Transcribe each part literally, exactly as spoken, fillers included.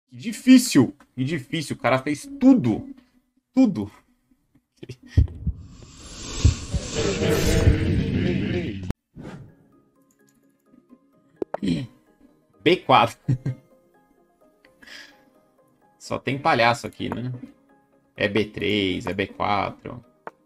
Que difícil. Que difícil. O cara fez tudo. Tudo. B quatro. Só tem palhaço aqui, né? É B três, é B quatro.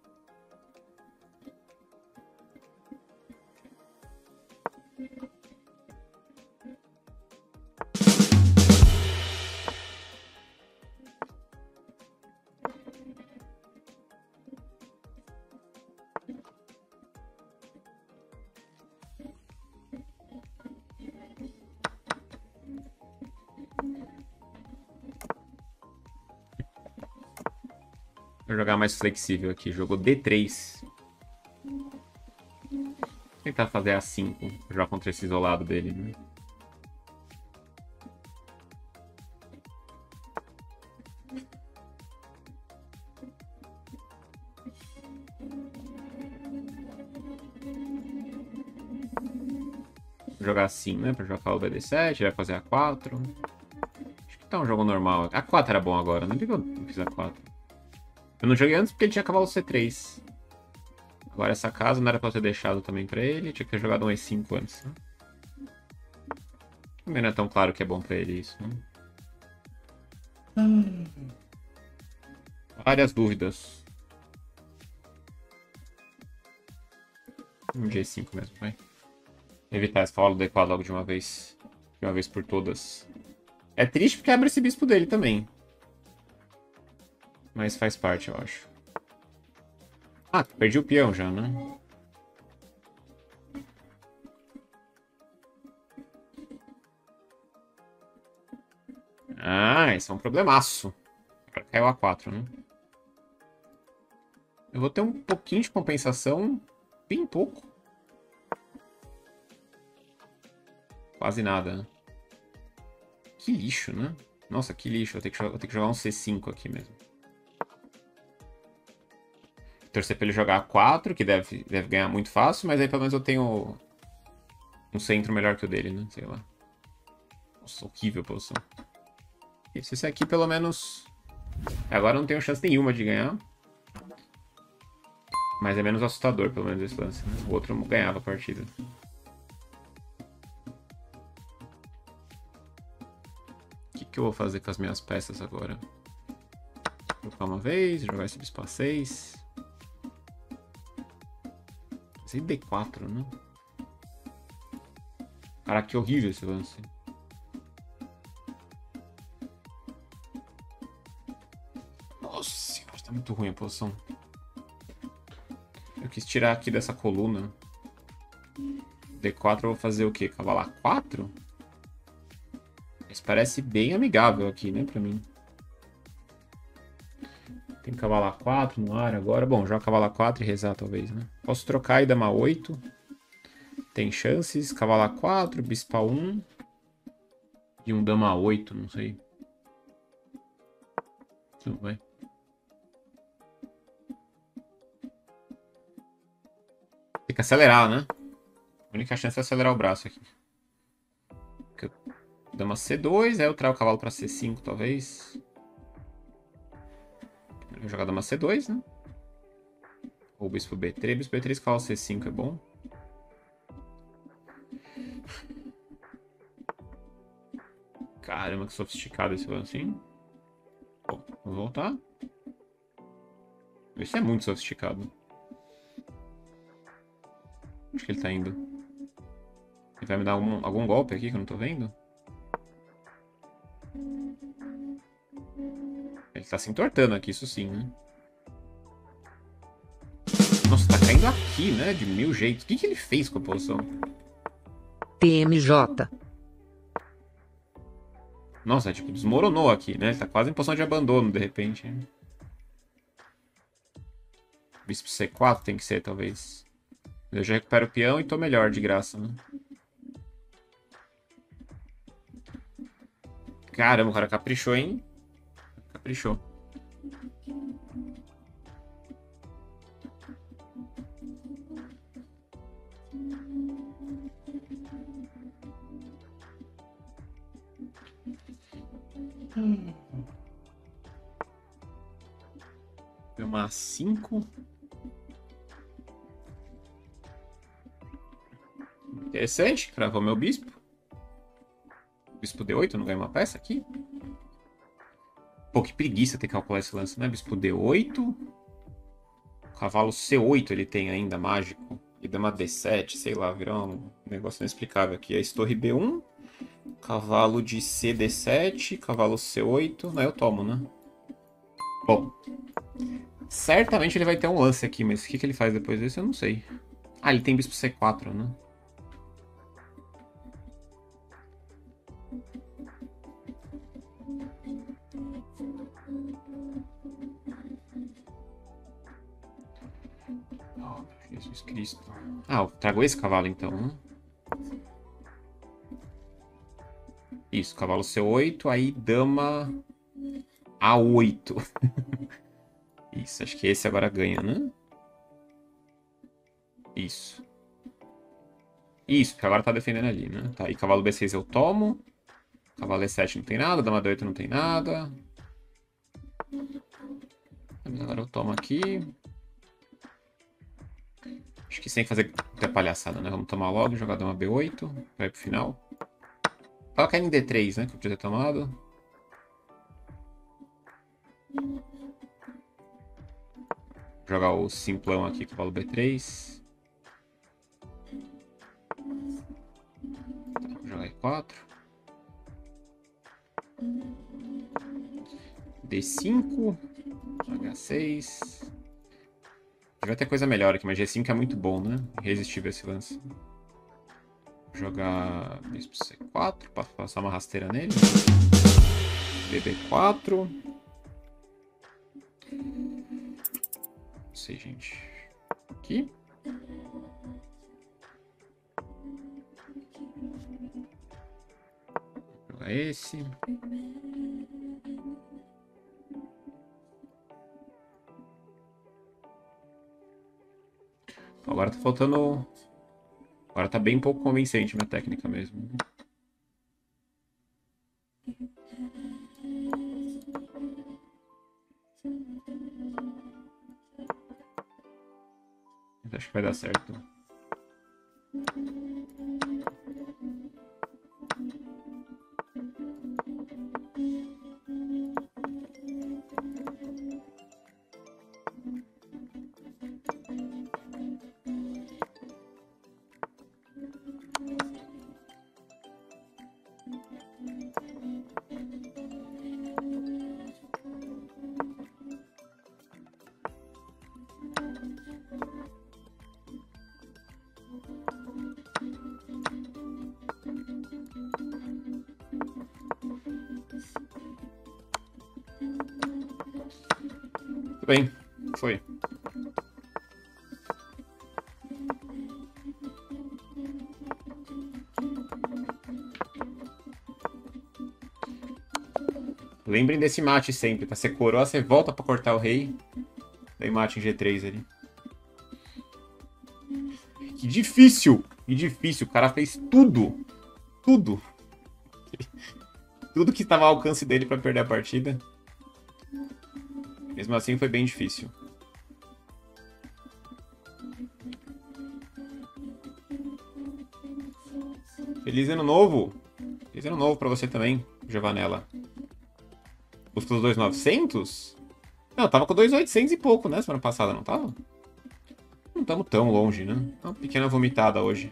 Vou jogar mais flexível aqui. Jogou D três. Vou tentar fazer A cinco. Jogar contra esse isolado dele, né? Vou jogar assim, né? Pra jogar o B D sete. Vai fazer A quatro. Acho que tá um jogo normal. A quatro era bom agora, né? Por que eu não fiz A quatro? Eu não joguei antes porque ele tinha cavalo C três. Agora essa casa não era pra eu ter deixado também pra ele. Tinha que ter jogado um E cinco antes, né? Também não é tão claro que é bom pra ele isso, né? Várias dúvidas. Um G cinco mesmo, vai. Evitar esse cavalo D quatro logo de uma vez. De uma vez por todas. É triste porque abre esse bispo dele também. Mas faz parte, eu acho. Ah, perdi o peão já, né? Ah, esse é um problemaço. Agora caiu A quatro, né? Eu vou ter um pouquinho de compensação. Bem pouco. Quase nada, né? Que lixo, né? Nossa, que lixo. Eu tenho que, vou ter que jogar um C cinco aqui mesmo. Torcer pra ele jogar A quatro, que deve, deve ganhar muito fácil, mas aí pelo menos eu tenho um centro melhor que o dele, né? Sei lá. Nossa, horrível a posição. Isso, esse aqui pelo menos... Agora eu não tenho chance nenhuma de ganhar. Mas é menos assustador, pelo menos, esse lance, né? O outro ganhava a partida. O que, que eu vou fazer com as minhas peças agora? Trocar uma vez, jogar esse bispo A seis. Esse D quatro, né? Caraca, que horrível esse lance. Nossa senhora, tá muito ruim a posição. Eu quis tirar aqui dessa coluna. D quatro eu vou fazer o quê? Cavalo A quatro? Isso parece bem amigável aqui, né, pra mim. Tem cavalo A quatro no ar agora. Bom, joga cavalo A quatro e rezar, talvez, né? Posso trocar e dama oito. Tem chances. Cavalo A quatro, bispo A um. E um dama oito, não sei. Não vai. Tem que acelerar, né? A única chance é acelerar o braço aqui. Dama C dois, aí eu trago o cavalo pra C cinco, talvez. Eu vou jogar dama C dois, né? Ou bispo B três. Bispo B três, cavalo C cinco é bom. Caramba, que sofisticado esse lance, hein? Bom, vou voltar. Esse é muito sofisticado. Onde que ele tá indo? Ele vai me dar algum, algum golpe aqui que eu não tô vendo? Ele tá se entortando aqui, isso sim, né? Nossa, tá caindo aqui, né? De mil jeitos. O que, que ele fez com a posição? T M J. Nossa, tipo, desmoronou aqui, né? Ele tá quase em posição de abandono, de repente. Bispo C quatro tem que ser, talvez. Eu já recupero o peão e tô melhor, de graça, né? Caramba, o cara caprichou, hein? Caprichou. Uma A cinco. Interessante, cravou meu bispo. Bispo D oito, não ganha uma peça aqui? Pô, que preguiça ter que calcular esse lance, né? Bispo D oito. Cavalo C oito ele tem ainda, mágico. E dama D sete, sei lá, virou um negócio inexplicável aqui. Aí torre B um. Cavalo de C D sete. Cavalo C oito. Não, eu tomo, né? Bom. Certamente ele vai ter um lance aqui, mas o que, que ele faz depois desse eu não sei. Ah, ele tem bispo C quatro, né? Oh, Jesus Cristo. Ah, eu trago esse cavalo então. Né? Isso, cavalo C oito, aí dama A oito. Isso, acho que esse agora ganha, né? Isso. Isso, porque agora tá defendendo ali, né? Tá, e cavalo B seis eu tomo. Cavalo E sete não tem nada, dama D oito não tem nada. Mas agora eu tomo aqui. Acho que sem fazer muita palhaçada, né? Vamos tomar logo, jogar dama B oito. Vai pro final. Tava caindo em D três, né? Que eu podia ter tomado. Jogar o simplão aqui, cavalo B três. Tá, vou jogar E quatro. D cinco. H seis. Vai ter coisa melhor aqui, mas G cinco é muito bom, né? Irresistível esse lance. Vou jogar bispo C quatro para passar uma rasteira nele. B B quatro. Não sei, gente. Aqui. Vou jogar esse. Agora tá faltando... Agora tá bem pouco convincente minha técnica mesmo. Acho que vai dar certo. Tudo bem, foi. Lembrem desse mate sempre, tá? Você coroa, você volta pra cortar o rei. Daí mate em G três ali. Que difícil! Que difícil, o cara fez tudo. Tudo. Tudo que estava ao alcance dele pra perder a partida. Mesmo assim foi bem difícil. Feliz ano novo! Feliz ano novo pra você também, Giovanella. Busca os dois mil e novecentos? Não, tava com dois mil e oitocentos e pouco, né? Semana passada, não tava? Não estamos tão longe, né? Uma pequena vomitada hoje.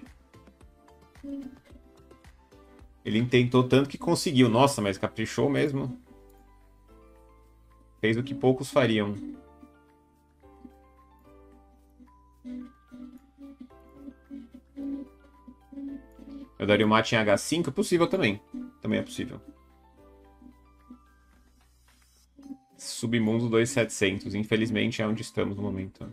Ele tentou tanto que conseguiu. Nossa, mas caprichou mesmo. Fez o que poucos fariam. Eu daria o mate em H cinco? É possível também. Também é possível. Submundo dois mil e setecentos. Infelizmente é onde estamos no momento.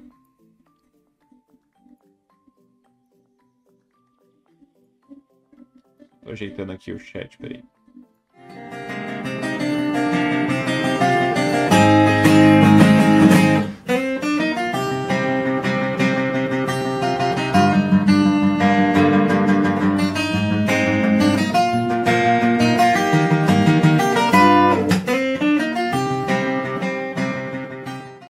Tô ajeitando aqui o chat, peraí.